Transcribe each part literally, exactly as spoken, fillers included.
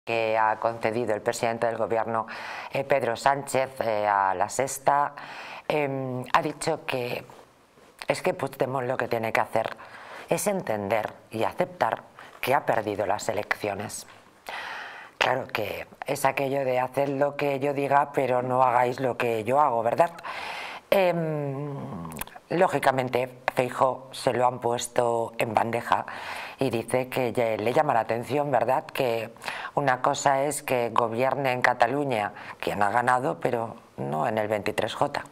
que ha concedido el presidente del gobierno, eh, Pedro Sánchez, eh, a La Sexta, eh, ha dicho que es que Puigdemont lo que tiene que hacer es entender y aceptar que ha perdido las elecciones. Claro que es aquello de hacer lo que yo diga, pero no hagáis lo que yo hago, ¿verdad? Eh, lógicamente, Feijóo se lo han puesto en bandeja y dice que le llama la atención, ¿verdad?, que una cosa es que gobierne en Cataluña quien ha ganado, pero no en el veintitrés J.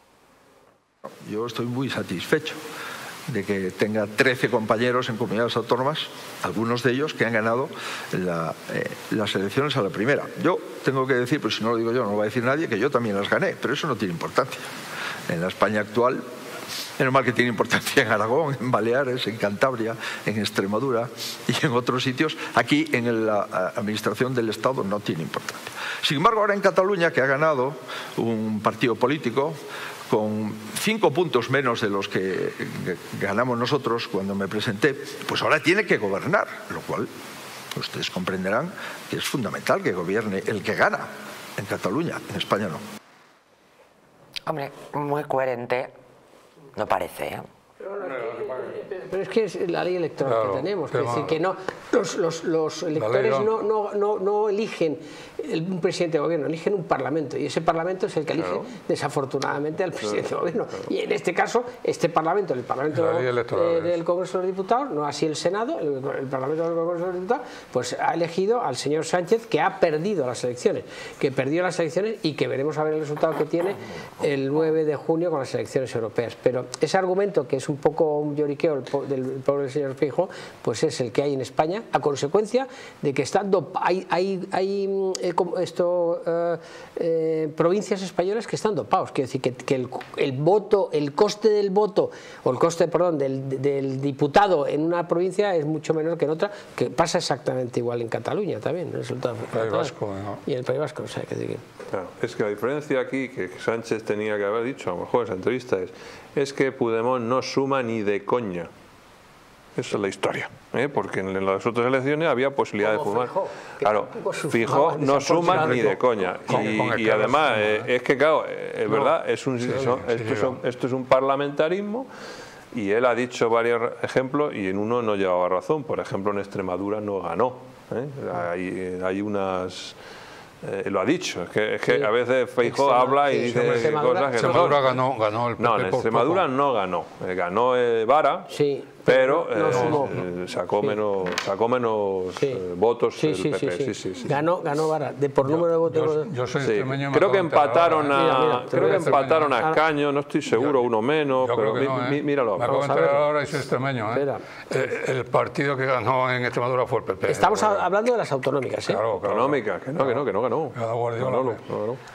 Yo estoy muy satisfecho de que tenga trece compañeros en comunidades autónomas, algunos de ellos que han ganado la, eh, las elecciones a la primera. Yo tengo que decir, pues si no lo digo yo, no lo va a decir nadie, que yo también las gané, pero eso no tiene importancia. En la España actual, menos mal que tiene importancia en Aragón, en Baleares, en Cantabria, en Extremadura y en otros sitios. Aquí, en la administración del Estado, no tiene importancia. Sin embargo, ahora en Cataluña, que ha ganado un partido político con cinco puntos menos de los que ganamos nosotros cuando me presenté, pues ahora tiene que gobernar, lo cual ustedes comprenderán que es fundamental que gobierne el que gana en Cataluña, en España no. Hombre, muy coherente no parece, ¿eh? Pero es que es la ley electoral claro, que tenemos, que, decir, que no, los, los, los electores no, no, no, no eligen un presidente de gobierno, eligen un parlamento, y ese parlamento es el que elige claro. desafortunadamente al presidente claro, de gobierno. Claro. Y en este caso, este parlamento, el parlamento eh, del Congreso de los Diputados, no así el Senado, el, el parlamento del Congreso de los Diputados, pues ha elegido al señor Sánchez, que ha perdido las elecciones, que perdió las elecciones y que veremos a ver el resultado que tiene el nueve de junio con las elecciones europeas. Pero ese argumento, que es un poco un lloriqueo del pobre señor Feijóo, pues es el que hay en España, a consecuencia de que están hay, hay, hay eh, esto, eh, eh, provincias españolas que están dopados. Quiero decir que, que el, el voto, el coste del voto, o el coste, perdón, del, del diputado en una provincia es mucho menor que en otra, que pasa exactamente igual en Cataluña también, el resultado el País Vasco, ¿no? Y en el País Vasco, o sea, que, que... Claro, es que la diferencia aquí que Sánchez tenía que haber dicho, a lo mejor en esa entrevista, es, es que Puigdemont no suma ni de coña. Esa es la historia, ¿eh? Porque en las otras elecciones había posibilidad de fumar. Claro, Feijóo no suma ni de coña. Y, y además, eh, es que claro, es verdad, es un, son, esto, es un, esto es un parlamentarismo, y él ha dicho varios ejemplos y en uno no llevaba razón. Por ejemplo, en Extremadura no ganó. ¿eh? Hay, hay unas... Eh, lo ha dicho, es que, es que sí. a veces Feijóo habla y dice cosas que no. Extremadura ganó, ganó el P P. No, en Extremadura no ganó, eh, ganó eh, Vara, sí, pero eh, no eh, sacó, sí. menos, sacó menos sí. eh, votos sí, el sí, P P. Sí, sí. Sí, sí, sí. Ganó, ganó Vara, de por yo, número de votos. Yo, yo soy extremeño. Sí. Creo que empataron ahora, a, mira, mira, creo que empataron a Escaño, no estoy seguro, yo, uno menos, yo pero creo que no, mí, ¿eh? míralo. Me acabo de enterar ahora y soy extremeño, ¿eh? El, el partido que ganó en Extremadura fue el P P. Estamos hablando de las autonómicas, ¿eh? Claro, claro. Autonómicas, que no, que no, que no ganó. Guardiola. No, no, no, no.